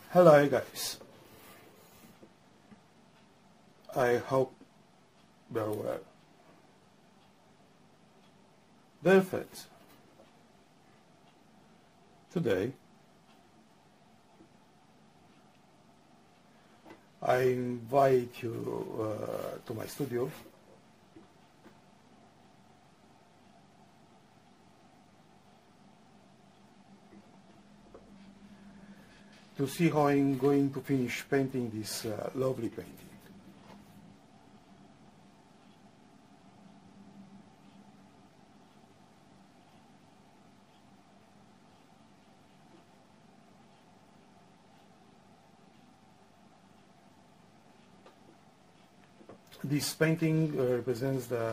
Hello guys, I hope you're well. Dear friends, today I invite you to my studio to see how I'm going to finish painting this lovely painting. This painting represents the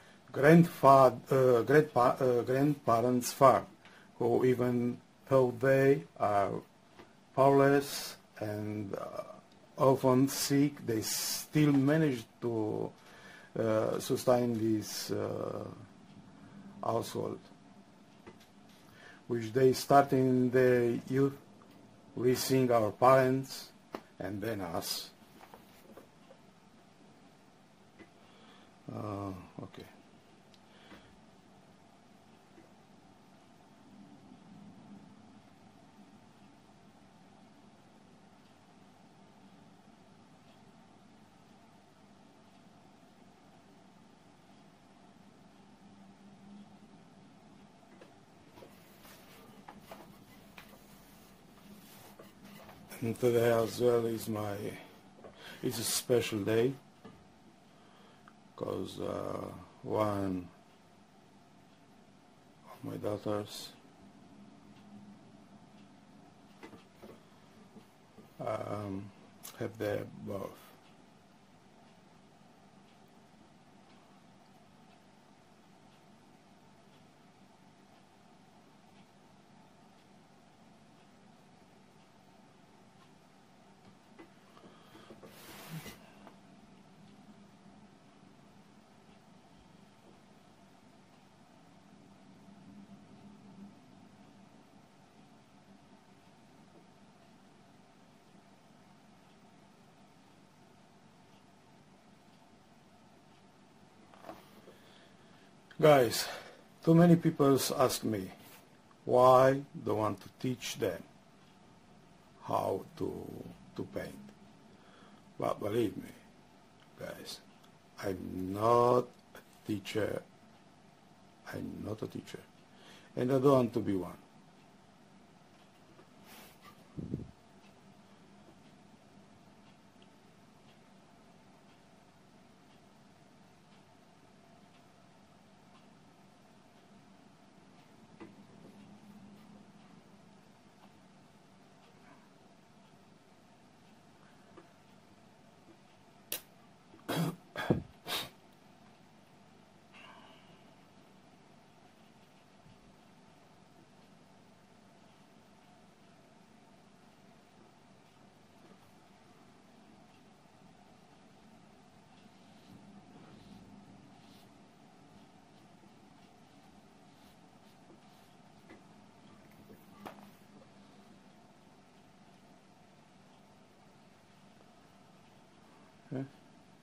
grandparents' farm, who even though they are powerless and often sick, they still manage to sustain this household, which they start in their youth, raising our parents and then us. Okay. And today as well it's a special day, because one of my daughters had their birth. Guys, too many people ask me why don't want to teach them how to paint. But believe me, guys, I'm not a teacher. I'm not a teacher, and I don't want to be one. Okay.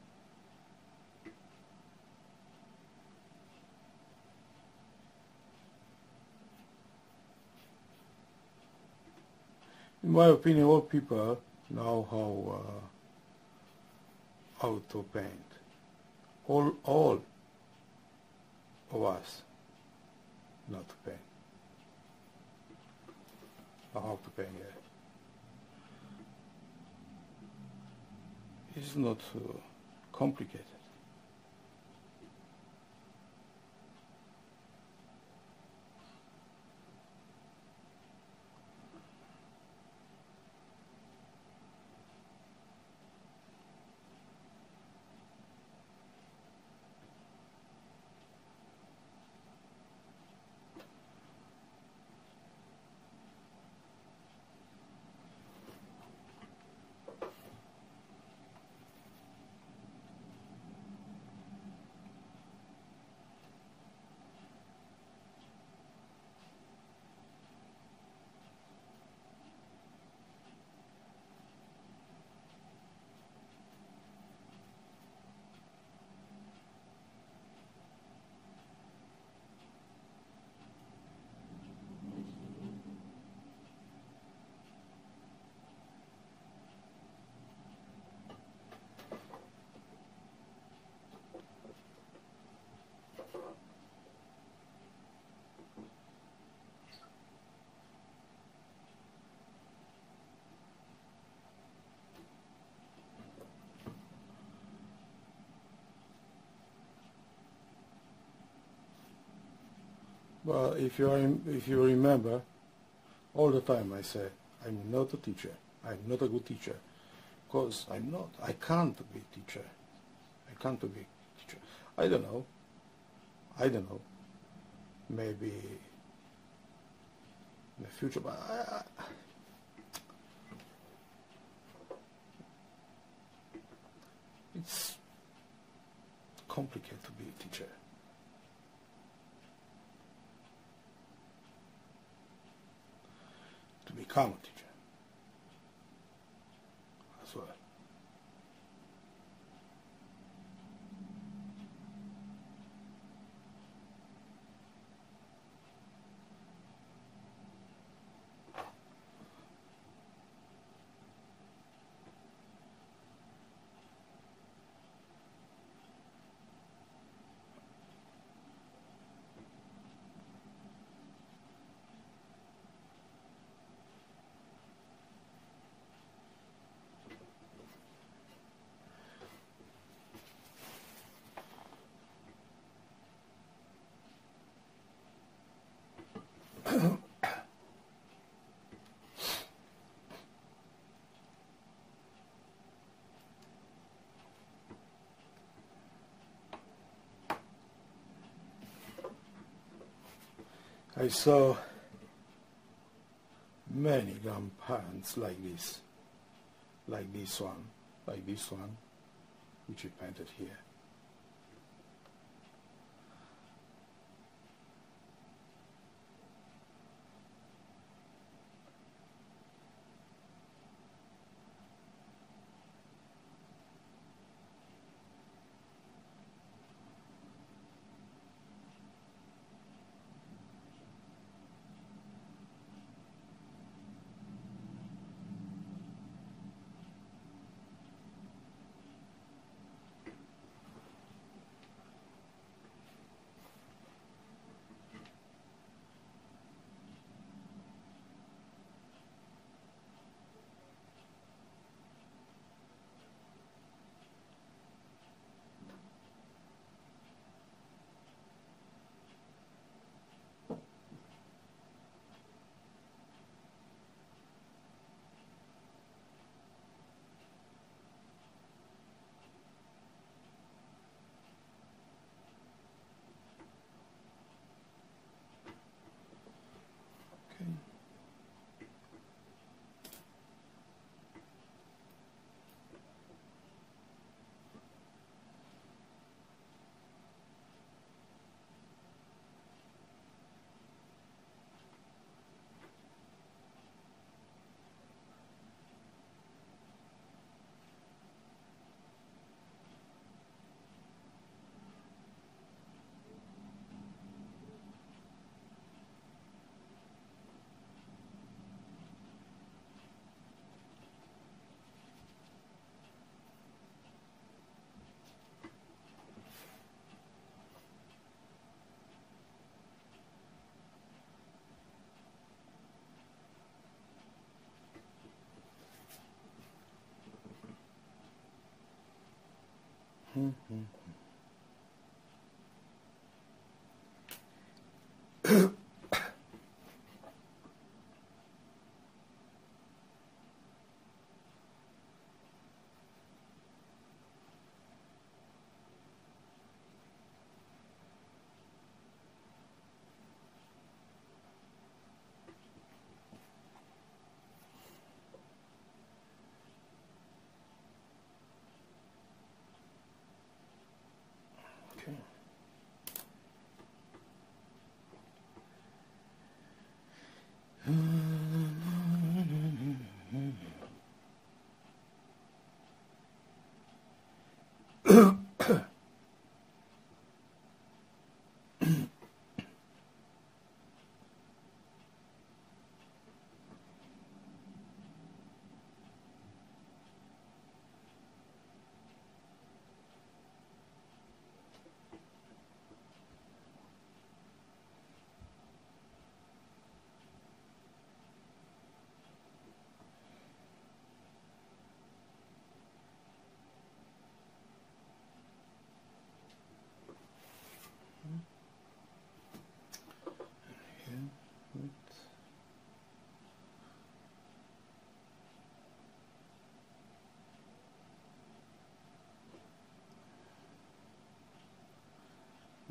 In my opinion, all people know how to paint. All of us know to paint. Or how to paint, yeah. It's not complicated. Well, if you remember, all the time I say, I'm not a teacher. I'm not a good teacher. Because I'm not. I can't be a teacher. I can't be a teacher. I don't know. I don't know. Maybe in the future, but it's complicated to be a teacher. To become a teacher as well. I saw many grandparents like this one, which we painted here. Okay.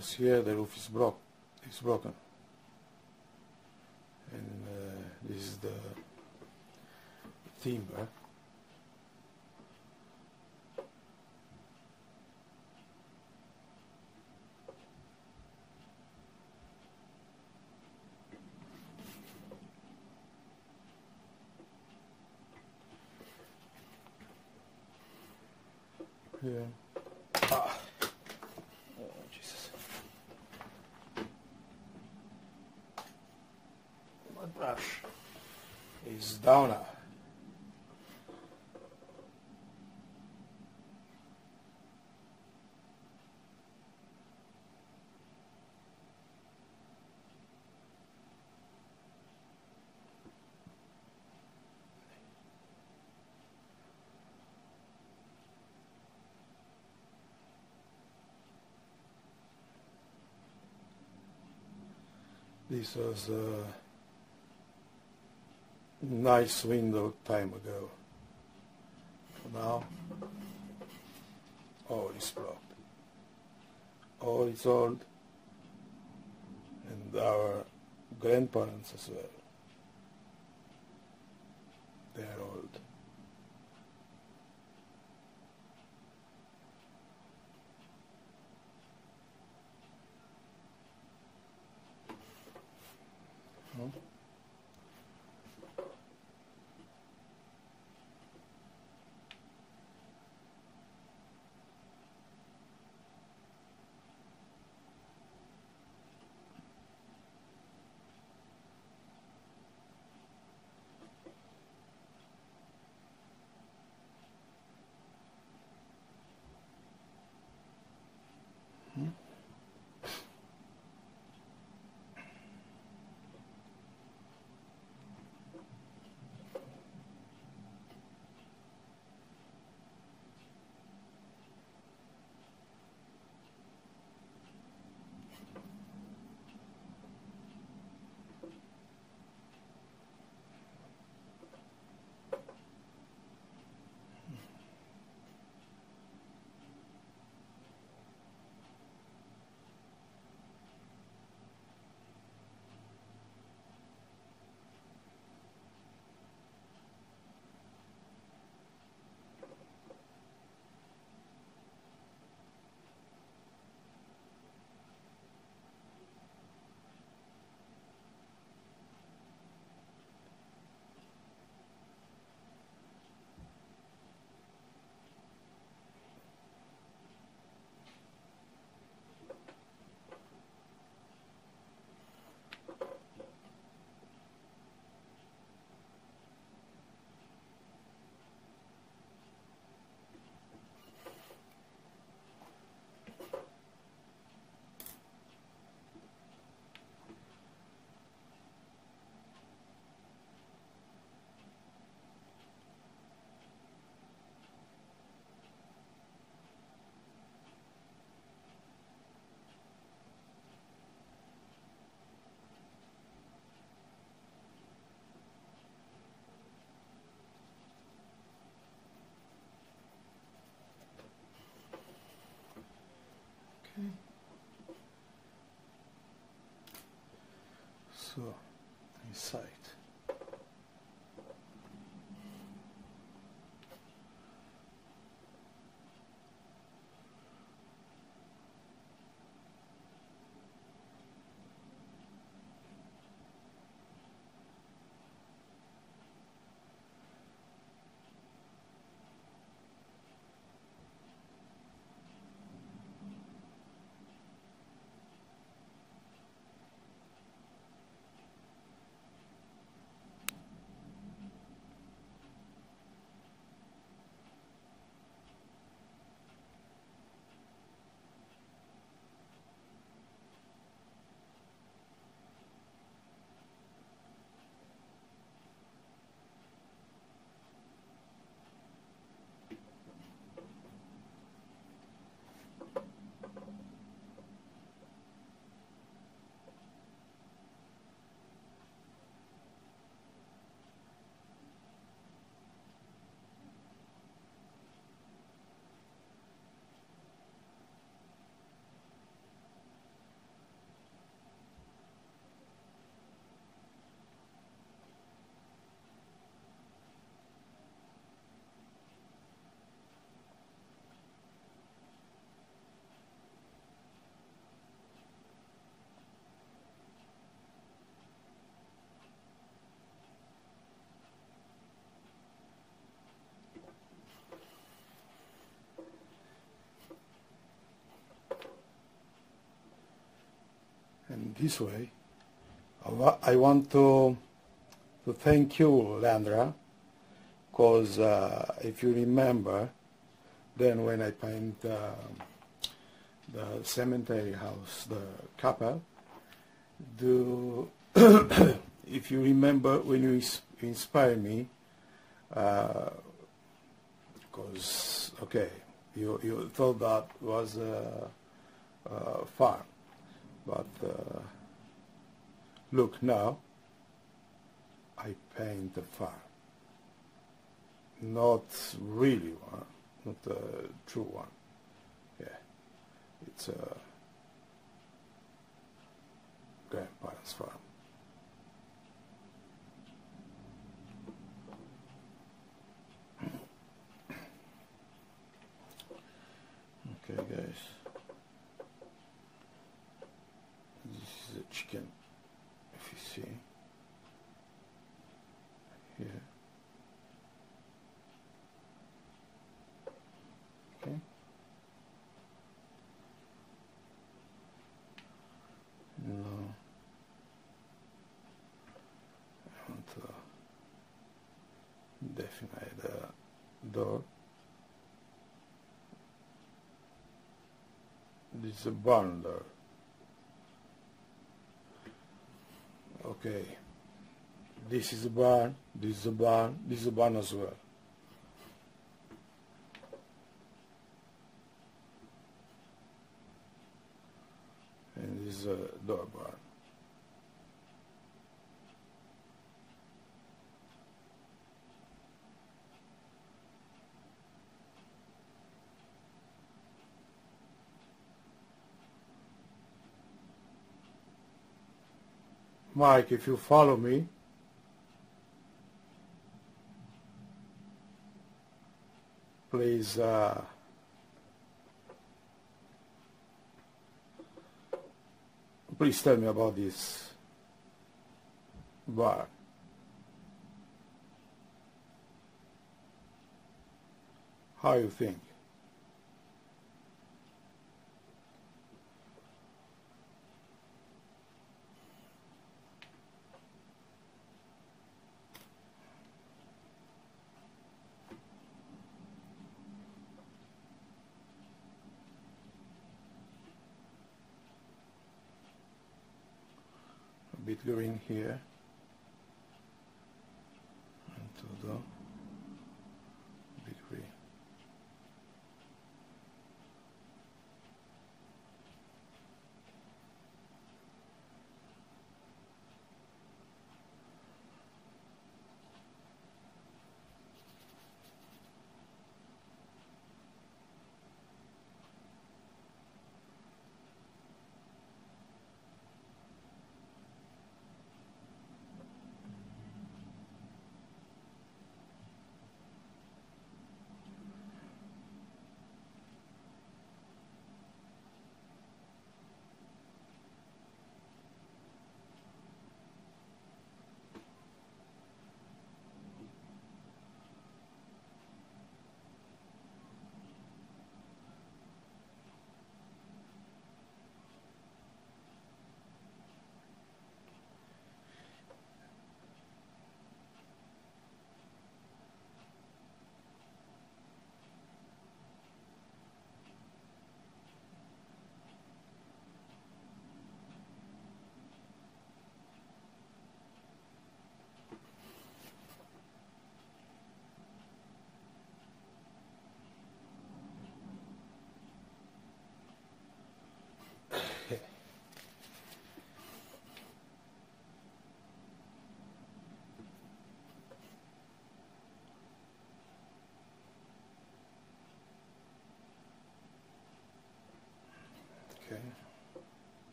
because here the roof is broken, and this is the timber. Here. Ah. Oh, Jesus. My brush is down now. This was a nice window time ago. Now, all is blocked. All is old, and our grandparents as well. They are old. Huh? this way. I want to thank you, Landra, because if you remember, then when I paint the cemetery house, the chapel, if you remember when you inspired me, because okay, you thought that was fun, but look now, I paint a farm, not really one, not a true one. Yeah, it's a grandparents' farm. Okay, guys, this is a chicken. If you see here, okay. Now I want to define the door. This is a barn door. Okay. This is a barn, this is a barn, this is a barn as well. And this is a door barn. Mike, if you follow me, please please tell me about this bar. How you think? A bit green here, and to the bit green.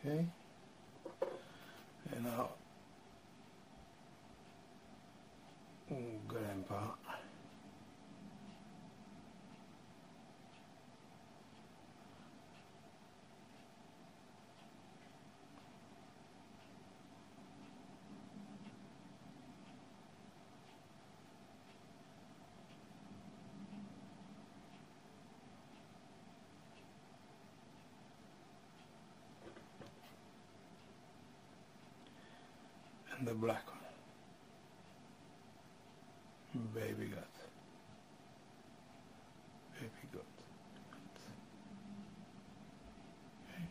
Okay. And now, Grandpa. And the black one. Baby goat. Baby goat. Okay.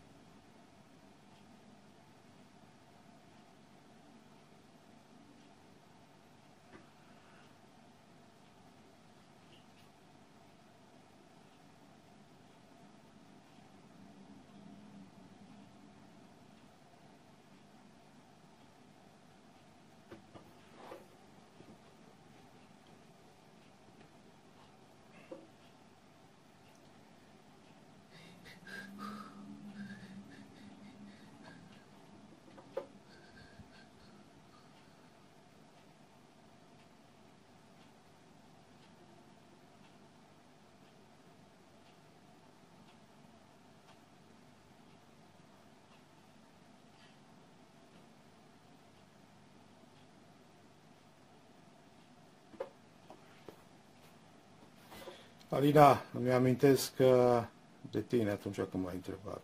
Alina, îmi amintesc de tine atunci când m-ai întrebat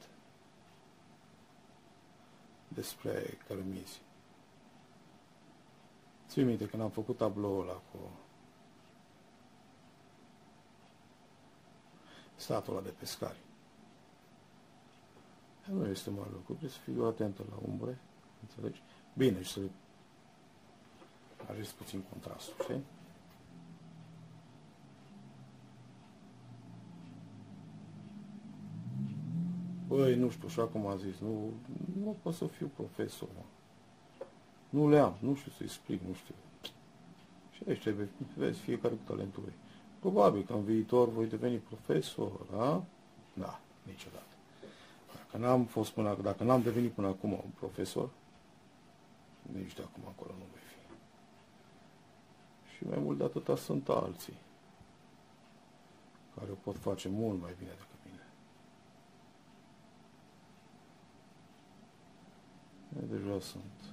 despre cărămizi. Ții minte când am făcut tabloul ăla cu statul ăla de pescari. Nu este mare lucru, trebuie să fiu atentă la umbre, înțelegi? Bine, și să ajungi puțin contrastul, știi? Băi, nu știu, așa cum a zis, nu pot să fiu profesor, mă. Nu le am, nu știu să-i explic, nu știu. Și aici trebuie, vezi, fiecare cu talentul lui. Probabil că în viitor voi deveni profesor, da? Da, niciodată. Dacă n-am devenit până acum un profesor, nici de acum acolo nu voi fi. Și mai mult de atâta sunt alții care o pot face mult mai bine decât mine. Eu deja sunt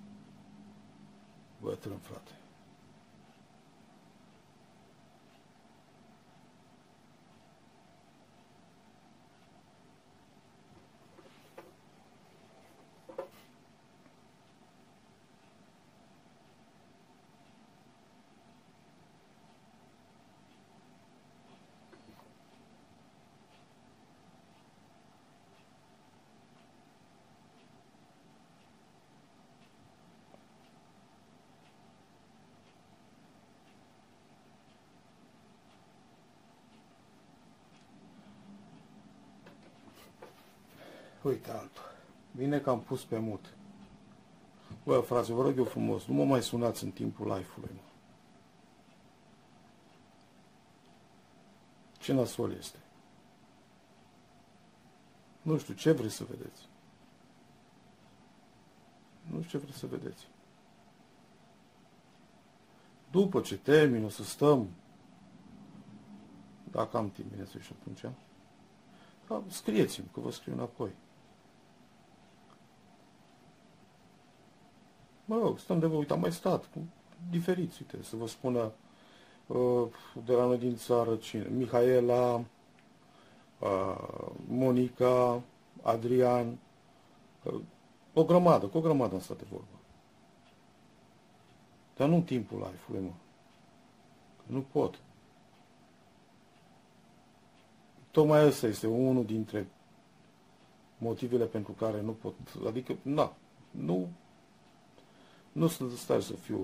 bătrân, frate. Uite altul. Bine că am pus pe mut. Bă, frate, vă rog eu frumos, nu mă mai sunați în timpul live-ului, mă. Ce nasol este? Nu știu, ce vreți să vedeți? Nu știu ce vreți să vedeți. După ce termin, o să stăm, dacă am timp, bine să și atunci, da, scrieți-mi, că vă scriu înapoi. Mă rog, stăm de vă, uite, am mai stat cu diferiți, uite, să vă spună de la noi din țară cine, Mihaela, Monica, Adrian, cu o grămadă am stat de vorbă. Dar nu în timpul live-ului, mă. Că nu pot. Tocmai ăsta este unul dintre motivele pentru care nu pot, adică, nu sunt în stare să fiu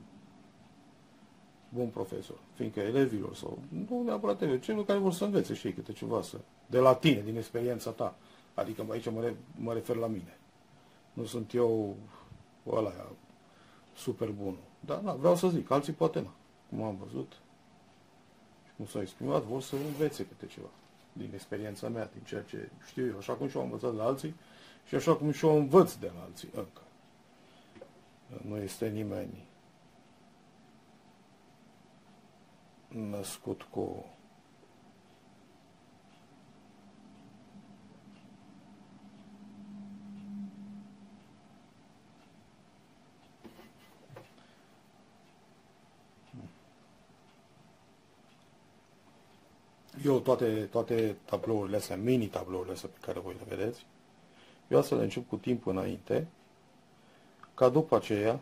bun profesor, fiindcă elevilor sau, nu neapărat elevi, celor care vor să învețe și ei câte ceva, de la tine, din experiența ta, adică aici mă refer la mine. Nu sunt eu ăla super bun. Dar vreau să zic, alții poate cum am văzut și cum s-au exprimat, vor să învețe câte ceva. din experiența mea, din ceea ce știu eu, așa cum și-o am învățat de la alții și așa cum și-o învăț de la alții încă. Nu este nimeni născut cu eu toate tablourile astea, mini-tablourile astea pe care voi le vedeți, eu să le încep cu timp înainte, ca după aceea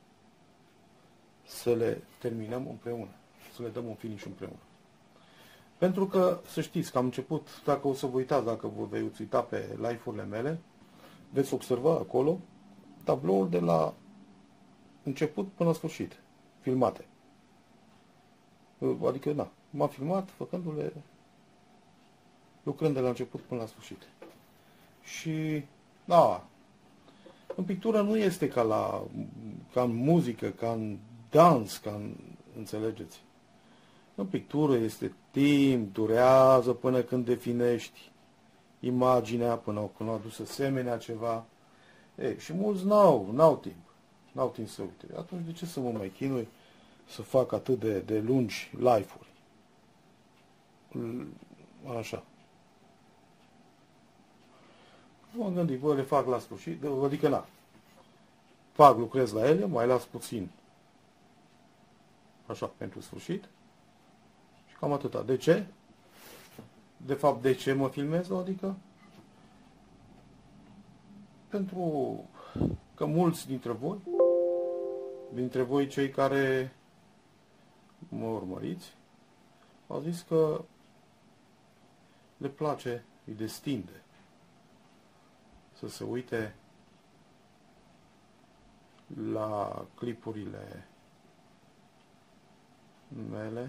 să le terminăm împreună, să le dăm un finish împreună. Pentru că, să știți că am început, dacă o să vă uitați, dacă vă veți uita pe live-urile mele, veți observa acolo tablouri de la început până la sfârșit, filmate. Adică, da, m-am filmat făcându-le, lucrând de la început până la sfârșit. Și, da, în pictură nu este ca în muzică, ca în dans, înțelegeți? În pictură este timp, durează până când definești imaginea, până când a dus asemenea ceva. Ei, și mulți n-au timp. N-au timp să uite. Atunci de ce să mă mai chinui să fac atât de lungi live-uri? Așa. M-am gândit, le fac la sfârșit, adică na. Lucrez la ele, mai las puțin. Așa, pentru sfârșit. Și cam atâta. De ce? De fapt, de ce mă filmez, adică? Pentru că mulți dintre voi cei care mă urmăriți, au zis că le place, îi destinde să se uite la clipurile mele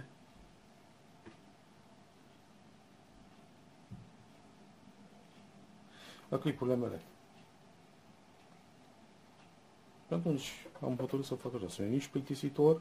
Atunci am hotărât să fac așa, să nu nici plictisitor,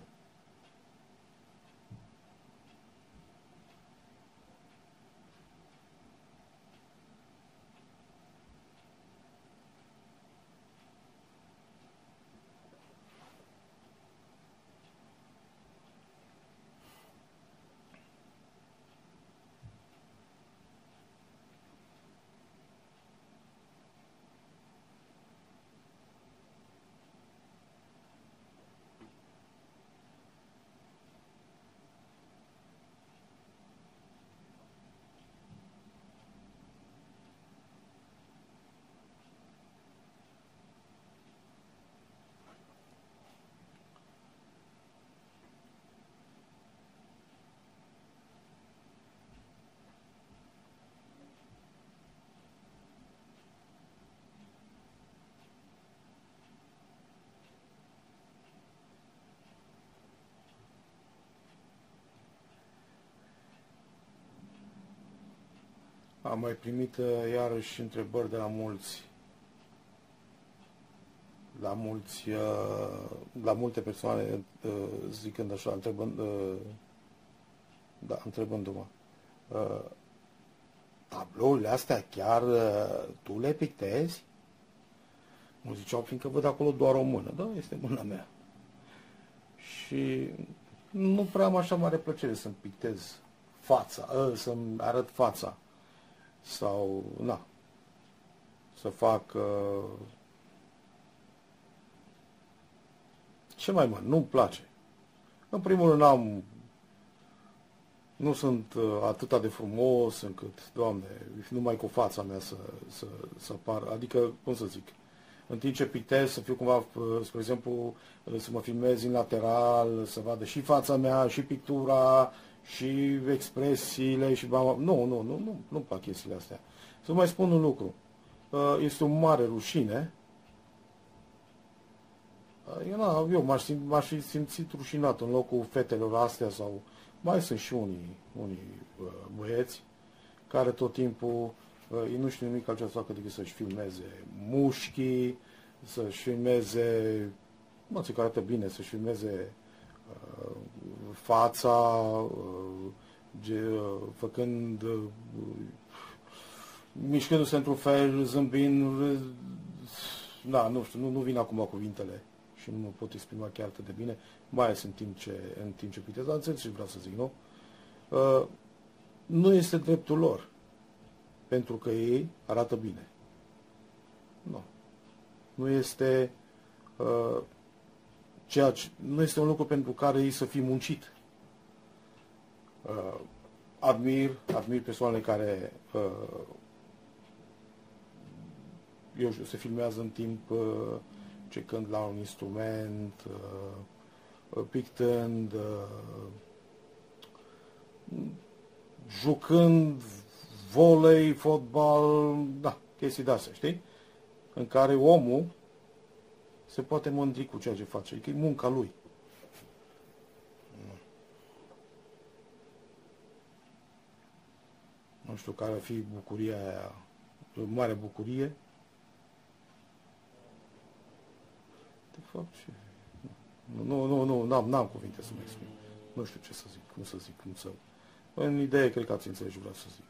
am mai primit iarăși întrebări de la multe persoane, zicând așa, întrebându-mă, tablourile astea chiar tu le pictezi? Mă ziceau, fiindcă văd acolo doar o mână. Da, este mâna mea. Și nu prea am așa mare plăcere să-mi pictez fața, să-mi arăt fața. Sau, să fac... ce mai mă? Nu-mi place. În primul rând nu sunt atât de frumos încât, Doamne, numai cu fața mea să apar. Adică, cum să zic, în timp ce pictez, să fiu cumva, spre exemplu, să mă filmez în lateral, să vadă și fața mea, și pictura, și expresiile, și... Nu-mi plac chestiile astea. Să mai spun un lucru. Este o mare rușine. Eu m-aș fi simțit rușinat în locul fetelor astea sau... Mai sunt și unii băieți care tot timpul ei nu știu nimic altceva să facă decât să-și filmeze mușchii, să-și filmeze, ți că arată bine, să-și filmeze fața, făcând, mișcându-se într-un fel, zâmbind, da, nu știu, nu vin acum cuvintele și nu mă pot exprima chiar atât de bine, mai ales în timp ce pitează, dar înțeleg ce vreau să zic, nu? Nu este dreptul lor, pentru că ei arată bine. Nu. Nu este nu este un lucru pentru care ei să fie muncit. Admir persoanele care eu știu, se filmează în timp ce cânt la un instrument, pictând, jucând volei, fotbal, da, chestii de-astea, știi? În care omul se poate mândri cu ceea ce face, adică e munca lui. Nu știu care ar fi bucuria aia, o mare bucurie. De fapt, n-am cuvinte să mă exprim. Nu știu ce să zic, cum să zic, cum să... În idee, cred că ați înțeles ce vreau să zic.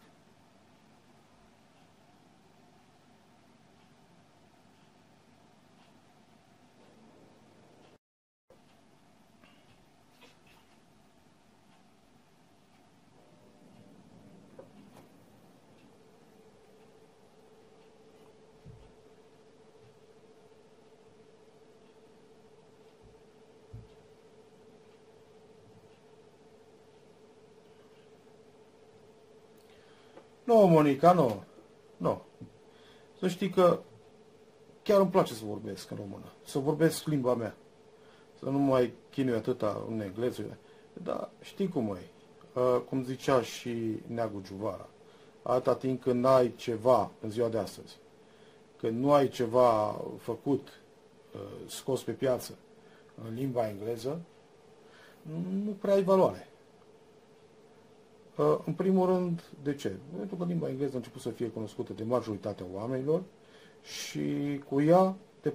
Nu, Monica, nu. Nu. Să știi că chiar îmi place să vorbesc în română. Să vorbesc limba mea. Să nu mai chinui atâta în engleză. Dar știi cum e. Cum zicea și Neagu Giuvara. Atâta timp când n-ai ceva în ziua de astăzi, când nu ai ceva făcut, scos pe piață în limba engleză, nu prea ai valoare. În primul rând, de ce? Pentru că limba engleză a început să fie cunoscută de majoritatea oamenilor și cu ea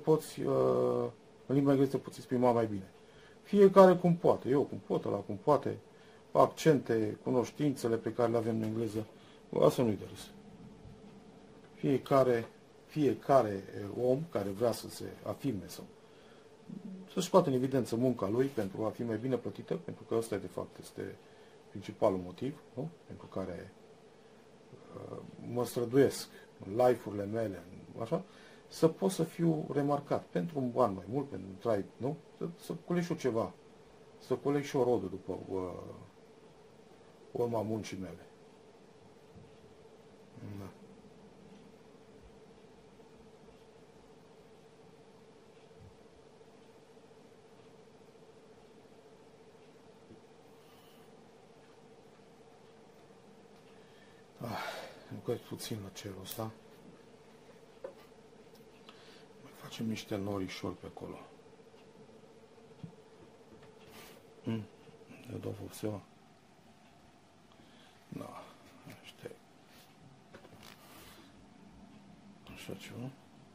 în limba engleză te poți exprima mai bine. Fiecare cum poate, eu cum pot, ăla cum poate, accente, cunoștințele pe care le avem în engleză, asta nu-i de râs. Fiecare om care vrea să se afirme sau să-și scoată în evidență munca lui pentru a fi mai bine plătită, pentru că ăsta de fapt este principalul motiv, nu? Pentru care mă străduiesc în live-urile mele, așa, să pot să fiu remarcat pentru un ban mai mult, pentru un trai, nu? Să coleg și eu ceva, să coleg și o rodă după urma muncii mele. Da. Lucrez puțin la cerul ăsta. Mai facem niște norișori pe acolo. Le dau vopseaua? Da, aștept. Așa ceva.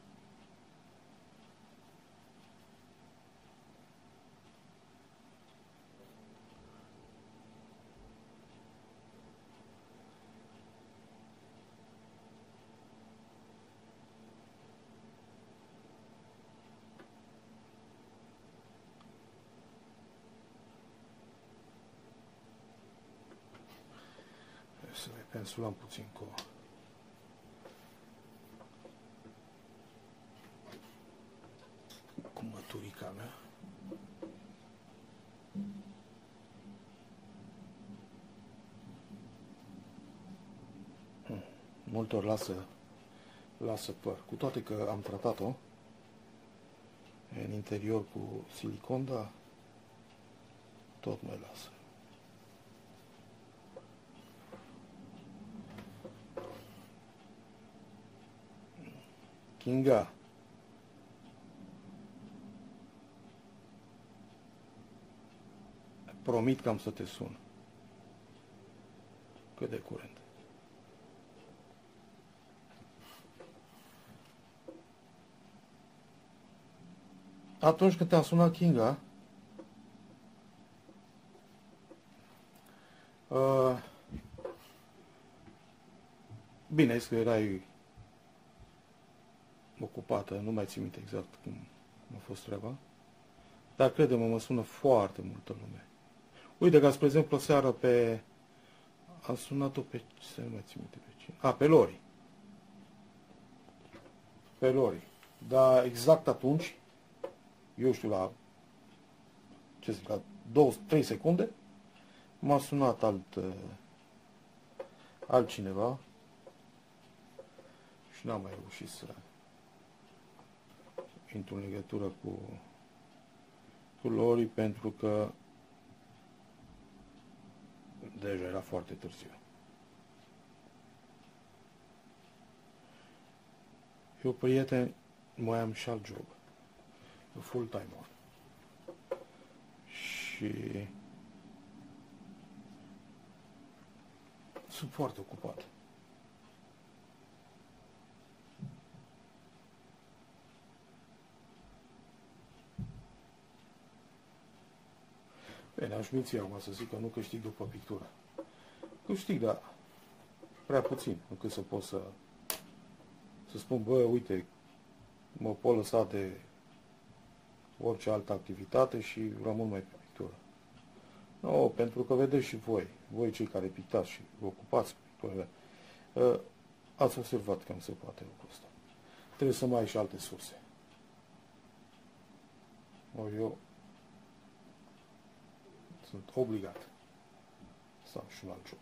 Să le pensulăm puțin cu măturica mea. Multor lasă păr, cu toate că am tratat-o în interior cu silicon, dar tot mai lasă. Kinga. Promit că am să te sun. Cât de curând. Atunci când te-am sunat, Kinga, Bine, că erai ocupată, nu mai țin minte exact cum a fost treaba, dar crede-mă, mă sună foarte multă lume. Uite că, spre exemplu, seară a sunat-o pe... Să nu mai țin minte pe cine. Pe Lori. Pe Lori. Dar exact atunci, eu știu, la 2-3 secunde, m-a sunat altcineva și n-am mai reușit să intru în legătură cu Lori, pentru că deja era foarte târziu. Eu, prieten, mai am și alt job. Full-time on. Și sunt foarte ocupat. Bine, aș minți acum să zic că nu câștig după pictură. Câștig, dar prea puțin, încât să pot să spun, bă, uite, mă pot lăsa de orice altă activitate și rămân mai pe pictură. Nu, pentru că vedeți și voi cei care pictați și vă ocupați cu picturile, ați observat că nu se poate lucrul ăsta. Trebuie să mai ai și alte surse. Eu sunt obligat să am și un alt job.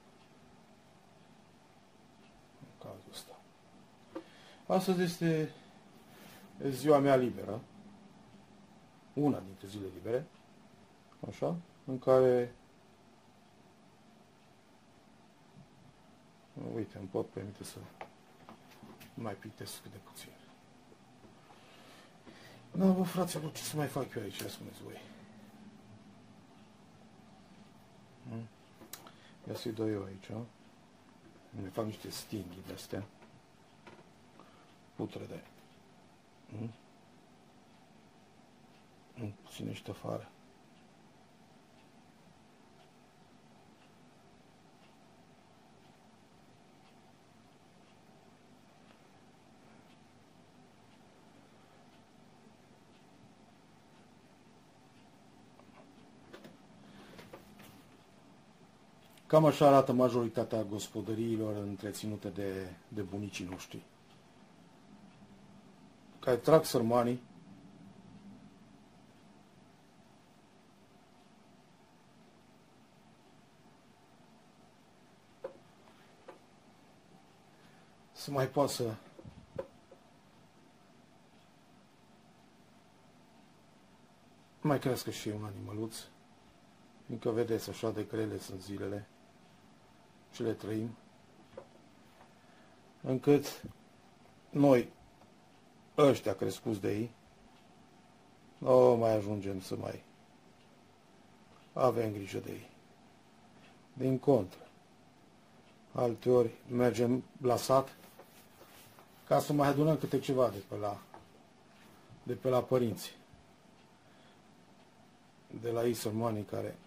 În cazul ăsta. Astăzi este ziua mea liberă. Una dintre zile libere. Așa? În care uite, îmi pot permite să mai pictez cât de puțin. Da, bă, fraților, ce să mai fac eu aici, spuneți voi? Ia să-i dau eu aici. Îmi fac niște stinghi de-astea. Putrede. Puțin ești afară. Cam așa arată majoritatea gospodăriilor întreținute de bunicii noștri, care trag sărmanii să mai poată să mai crească și un animăluț, fiindcă vedeți așa de grele sunt zilele și le trăim, încât noi, ăștia crescuți de ei, nu mai ajungem să mai avem grijă de ei. Din contră, alteori mergem la sat ca să mai adunăm câte ceva de pe la părinți, de la ei sărmanii care,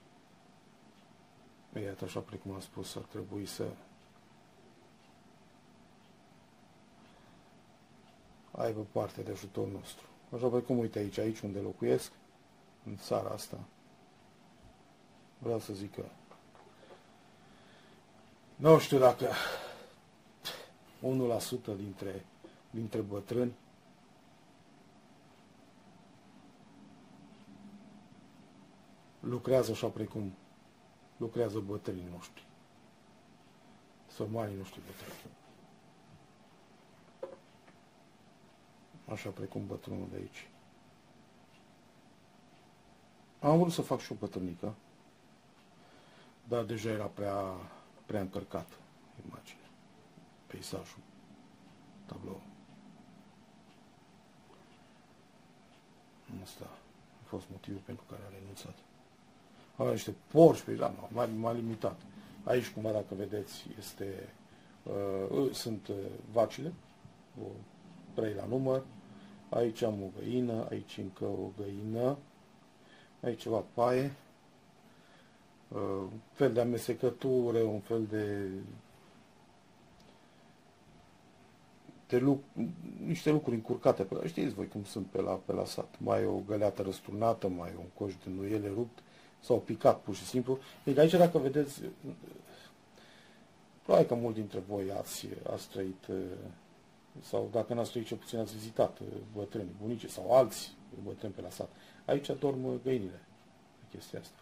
iată, așa precum am spus, ar trebui să aibă parte de ajutorul nostru. Așa precum, uite aici unde locuiesc, în țara asta, vreau să zic că nu știu dacă 1% dintre bătrâni lucrează așa precum lucrează bătrânii noștri, sărmanii noștri bătrâni. Așa precum bătrânul de aici. Am vrut să fac și o bătrânică, dar deja era prea încărcat imaginea, peisajul, tablou. Asta a fost motivul pentru care a renunțat. Avea niște porci pe aici, m-a limitat. Aici, cumva, dacă vedeți, sunt vacile, 3 la număr. Aici am o găină, aici încă o găină, aici ceva paie, un fel de amestecătură, un fel de niște lucruri încurcate pe la, știți voi cum sunt pe la sat. Mai e o găleată răsturnată, mai e un coș de nuiele rupt, sau picat pur și simplu. Deci aici, dacă vedeți, probabil că mulți dintre voi ați trăit, sau dacă n-ați trăit, cel puțin ați vizitat bătrâni, bunici sau alți bătrâni pe la sat. Aici dorm găinile, chestia asta.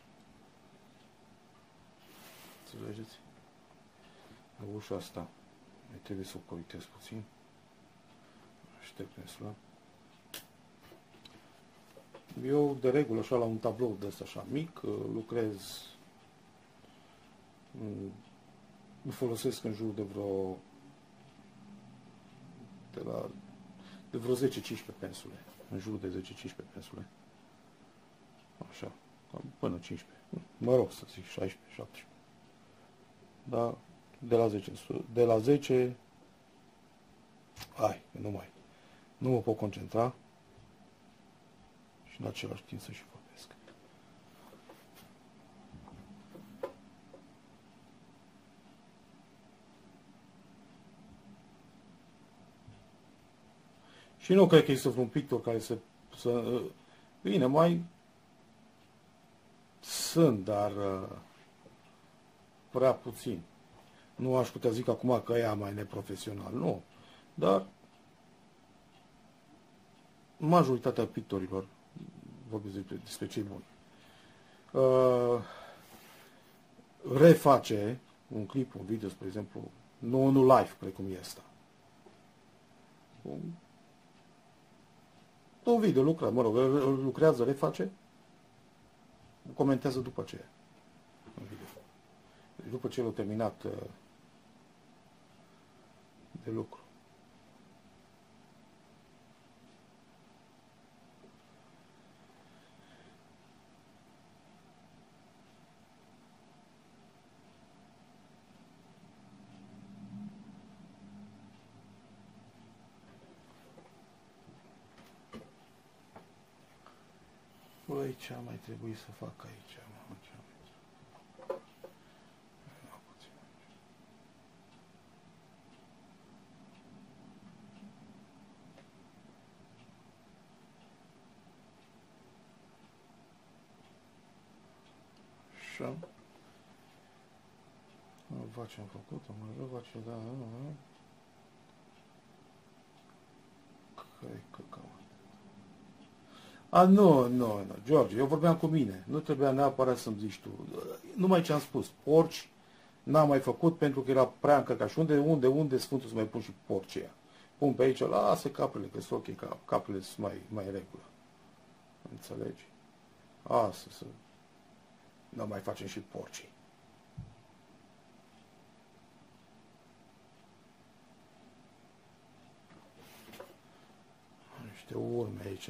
Înțelegeți? Ușa asta mai trebuie să o coritez puțin. Aștept pensula. Eu, de regulă, așa, la un tablou de ăsta așa mic, lucrez, îl folosesc în jur de vreo 10-15 pensule. În jur de 10-15 pensule. Așa, până 15. Mă rog să zic 16-17. Da, de la 10, hai, nu mă pot concentra și în același timp să și vorbesc. Și nu cred că este vreun pictor care bine, mai sunt, dar prea puțin. Nu aș putea zic acum că ea mai neprofesional, nu. Dar majoritatea pictorilor, vorbesc despre cei buni, reface un clip, un video, spre exemplu, nu live, precum este. Un video lucrat, mă rog, lucrează, reface, comentează după aceea. Deci după ce l-a terminat de lucru. Băi, ce mai trebuie să fac aici? Așa. Văd ce am făcut, văd ce da. Cred că cam. Nu, George, eu vorbeam cu mine. Nu trebuia neapărat să-mi zici tu. Numai ce am spus, porci, n-am mai făcut pentru că era prea încărcat. Și unde Sfântul să mai pun și porci aia? Pun pe aici, lasă caprele, că sunt ok, caprele sunt mai regulă. Înțelegi? Asta să... Nu mai facem și porcii. Niște urme aici.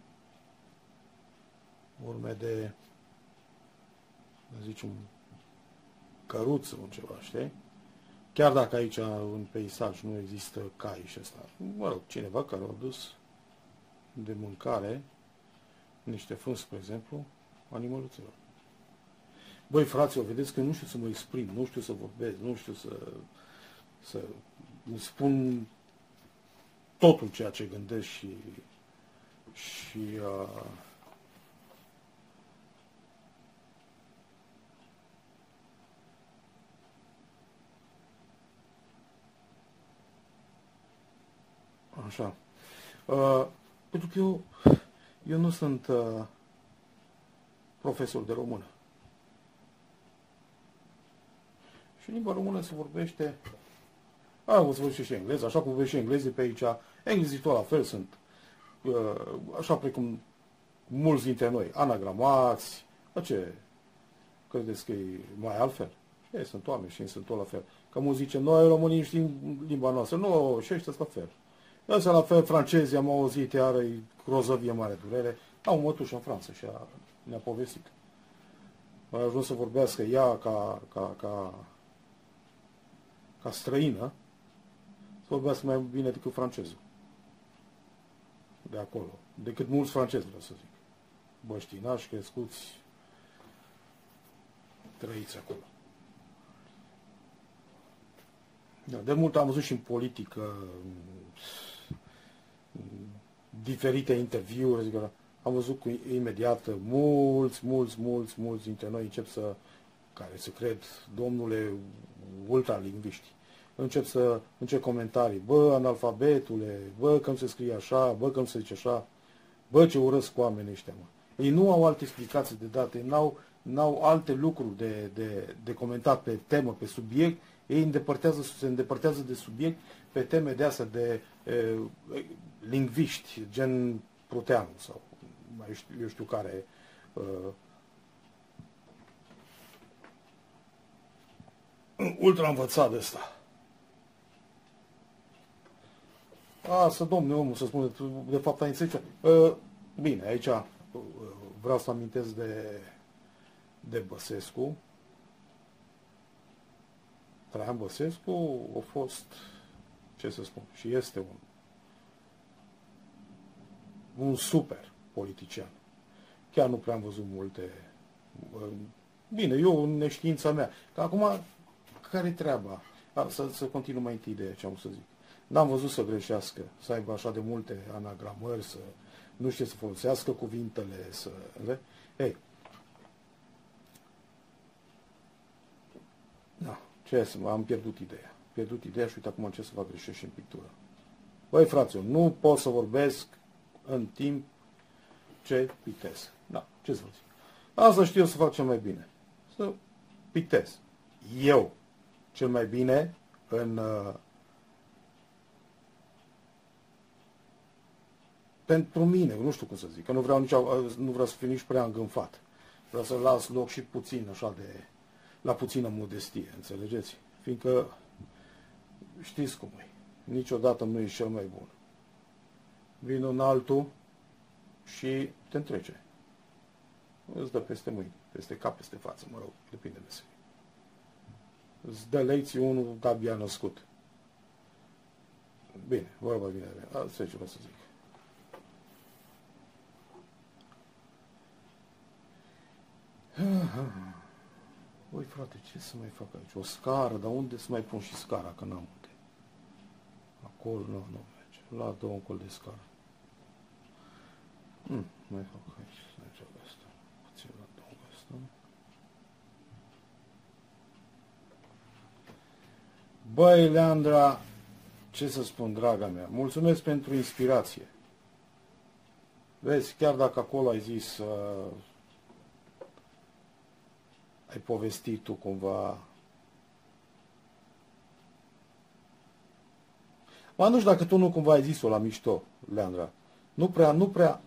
Urme de, să zicem, căruță, un ceva, știi? Chiar dacă aici, în peisaj, nu există cai și ăsta. Mă rog, cineva care a dus de mâncare niște fân, spre exemplu, animăluților. Băi, fraților, vedeți că nu știu să mă exprim, nu știu să vorbesc, nu știu să îmi spun totul ceea ce gândesc și așa. Pentru că eu nu sunt profesor de română. Și limba română se vorbește, o să vorbește și engleză, așa cum vorbește și englezii pe aici. Englezii tot la fel sunt, așa precum mulți dintre noi, anagramați. Ce credeți că e mai altfel? Ei sunt oameni și ei sunt tot la fel. Că mulți zice, noi românii știm limba noastră. Nu, și ăștia la fel. Ăsta la fel, francezii am auzit, iară, e grozăvie, mare durere. Am un mătuș în Franța și ne-a povestit. A ajuns să vorbească ea ca străină, să vorbească mai bine decât francezul. De acolo. Decât mulți francezi, vreau să zic. Băștinași, crescuți, trăiți acolo. Da, de mult am văzut și în politică diferite interviuri, adică am văzut cu imediat mulți dintre noi încep care se cred, domnule, ultralingviști. Încep comentarii, bă, analfabetule, bă, că nu se scrie așa, bă, că nu se zice așa, bă, ce urăsc oamenii ăștia, mă. Ei nu au alte explicații de date, n-au alte lucruri de comentat pe temă, pe subiect, ei se îndepărtează de subiect pe teme de astea de lingviști, gen Pruteanu sau eu știu care ultra învățat de ăsta. Să domne, omul, să spune, de fapt ai înțeles. Bine, aici vreau să amintesc de Băsescu. Traian Băsescu a fost, ce să spun, și este un super politician. Chiar nu prea am văzut multe. Bine, eu în neștiința mea. Că acum, care-i treaba? Să continui mai întâi de ce am să zic. N-am văzut să greșească, să aibă așa de multe anagramări, să nu știe să folosească cuvintele, să... Ei. Da, ce să am pierdut ideea. Și uite acum ce să fac greșești în pictură. Băi, fraților, nu pot să vorbesc în timp ce pictez. Da, ce să vă zic. Asta știu eu să fac cel mai bine. Să pictez. Eu, cel mai bine, pentru mine, nu știu cum să zic, că nu vreau să fiu nici prea îngânfat. Vreau să las loc și puțin, așa la puțină modestie, înțelegeți? Fiindcă știți cum e. Niciodată nu e cel mai bun. Vine un altul și te întrece. Îți dă peste mâini, peste cap, peste față, mă rog, depinde de meserie. Îți dă lecții unul de-abia născut. Bine, vorba bine de mine. Asta e ce vreau să zic. Ui, frate, ce să mai fac aici? O scară, dar unde să mai pun și scara, că n-am unde? Acolo, nu merge. La două încolo de scară. Mai fac aici, să mergem asta. Puțin la două asta. Băi, Leandra, ce să spun, draga mea, mulțumesc pentru inspirație. Vezi, chiar dacă acolo ai zis, ai povestit tu cumva... Mă, nu știu dacă tu nu cumva ai zis-o la mișto, Leandra. Nu prea...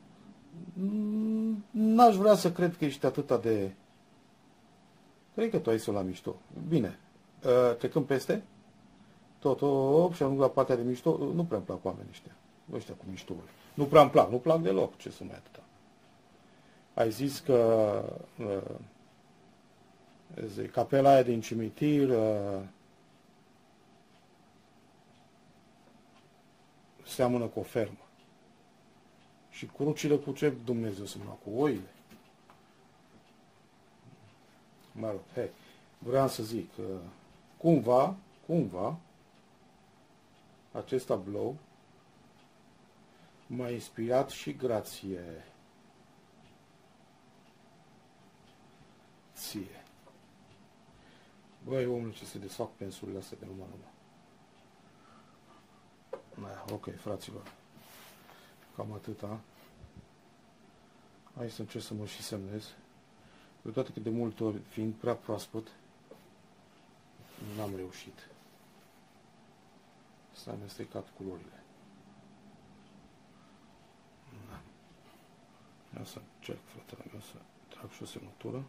N-aș vrea să cred că ești atâta de... Cred că tu ai zis-o la mișto. Bine. Trecând peste? Tot, și am la partea de mișto. Nu prea îmi plac oamenii ăștia cu miștourile. Nu prea îmi plac. Nu plac deloc. Ce să mai atâta. Ai zis că... capela aia din cimitir seamănă cu o fermă. Și crucile cu ce Dumnezeu semna? Cu oile. Mă rog, hei, vreau să zic că cumva, acest tablou m-a inspirat și grație ție. Băi, omul, ce se desfac pensurile astea de numai. Ok, fraților. Cam atâta. Hai să încerc să mă și semnez. Cu toate că de multe ori, fiind prea proaspăt, n-am reușit. S-a amestecat culorile. Da. Ia să încerc, fratele meu, să trag și o semnătură.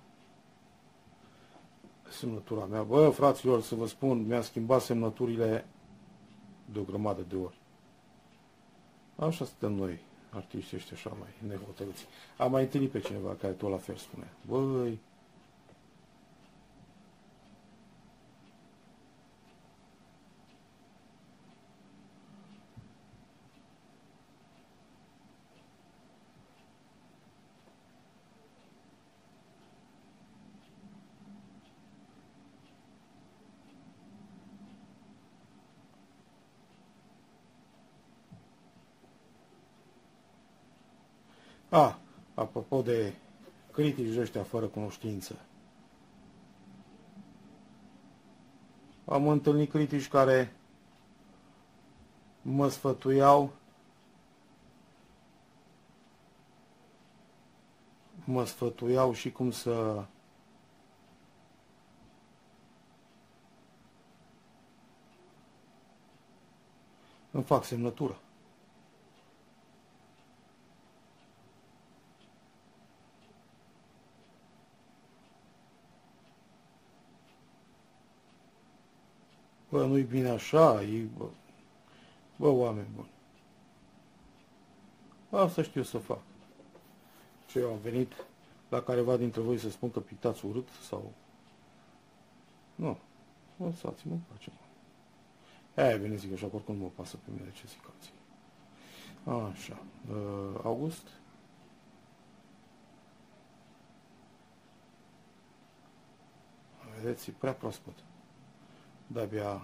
Semnătura mea. Bă, fraților, să vă spun, mi-a schimbat semnăturile de o grămadă de ori. Așa suntem noi, artiștii ăștia așa mai nehotărâți. Am mai întâlnit pe cineva care tot la fel spune. Băi, Apropo de critici ăștia fără cunoștință. Am întâlnit critici care mă sfătuiau și cum să îmi fac semnătură. Bă, nu-i bine așa, bă, oameni buni. Asta știu să fac. Ce eu am venit la careva dintre voi să spun că pictați urât sau... Nu. Lăsați-mă în pace, mă. Bine zic așa, oricum nu mă pasă pe mine ce zic alții. Așa. August? Vedeți, e prea proaspăt. De-abia...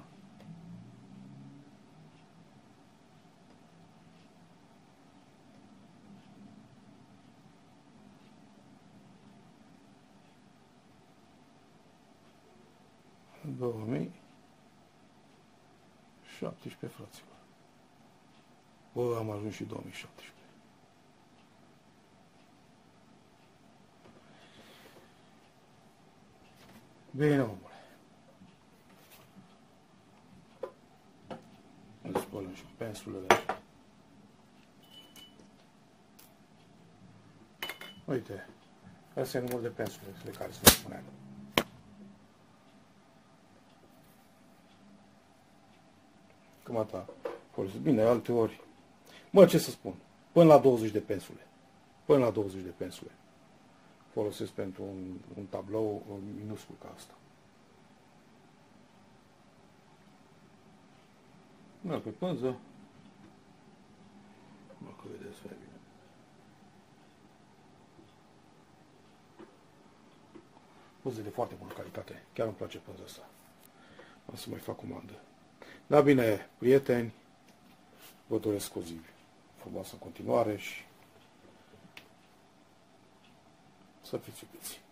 în 2017, fraților. Bă, am ajuns și 2017. Bine, omule. Îmi spălăm și pensulele. Uite, ăsta e numărul de pensule de care se spuneam. Cam atât. Bine, alte ori. Mă, ce să spun? Până la 20 de pensule. Până la 20 de pensule. Folosesc pentru un tablou minuscul ca asta. Merg pe pânză. Mă, că vedeți mai bine. Pânză de foarte bună calitate. Chiar îmi place pânza asta. O să mai fac comandă. Da, bine, prieteni, vă doresc o zi frumoasă în continuare și să fiți iubiți.